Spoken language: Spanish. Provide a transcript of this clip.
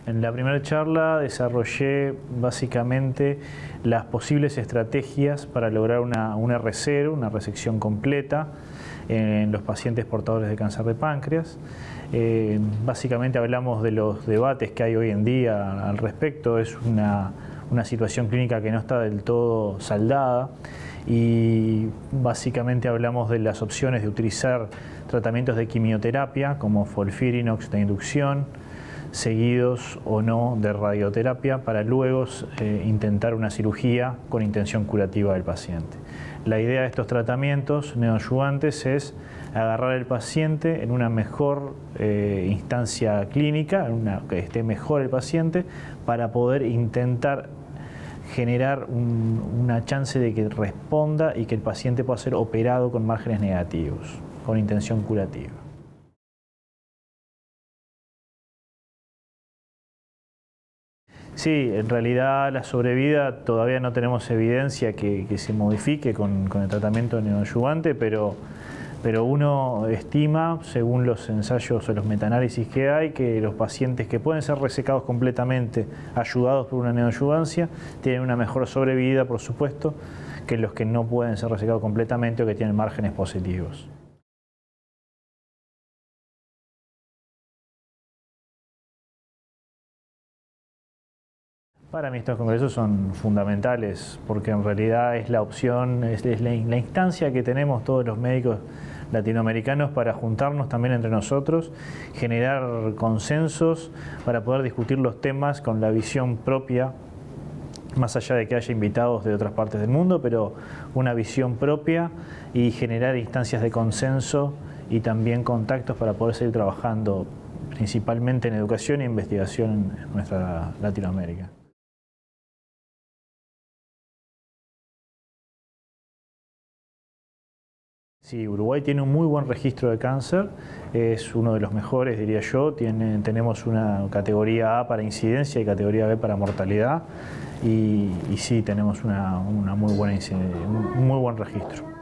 En la primera charla desarrollé básicamente las posibles estrategias para lograr una R0, una resección completa, en los pacientes portadores de cáncer de páncreas. Básicamente hablamos de los debates que hay hoy en día al respecto. Es una situación clínica que no está del todo saldada y básicamente hablamos de las opciones de utilizar tratamientos de quimioterapia como FOLFIRINOX de inducción, seguidos o no de radioterapia, para luego intentar una cirugía con intención curativa del paciente. La idea de estos tratamientos neoadyuvantes es agarrar al paciente en una mejor instancia clínica, que esté mejor el paciente, para poder intentar generar una chance de que responda y que el paciente pueda ser operado con márgenes negativos, con intención curativa. Sí, en realidad la sobrevida todavía no tenemos evidencia que se modifique con el tratamiento neoadyuvante, pero uno estima, según los ensayos o los metaanálisis que hay, que los pacientes que pueden ser resecados completamente ayudados por una neoadyuvancia tienen una mejor sobrevida, por supuesto, que los que no pueden ser resecados completamente o que tienen márgenes positivos. Para mí estos congresos son fundamentales porque en realidad es la opción, es la instancia que tenemos todos los médicos latinoamericanos para juntarnos también entre nosotros, generar consensos para poder discutir los temas con la visión propia, más allá de que haya invitados de otras partes del mundo, pero una visión propia y generar instancias de consenso y también contactos para poder seguir trabajando principalmente en educación e investigación en nuestra Latinoamérica. Sí, Uruguay tiene un muy buen registro de cáncer, es uno de los mejores, diría yo. Tenemos una categoría A para incidencia y categoría B para mortalidad y sí, tenemos un muy buen registro.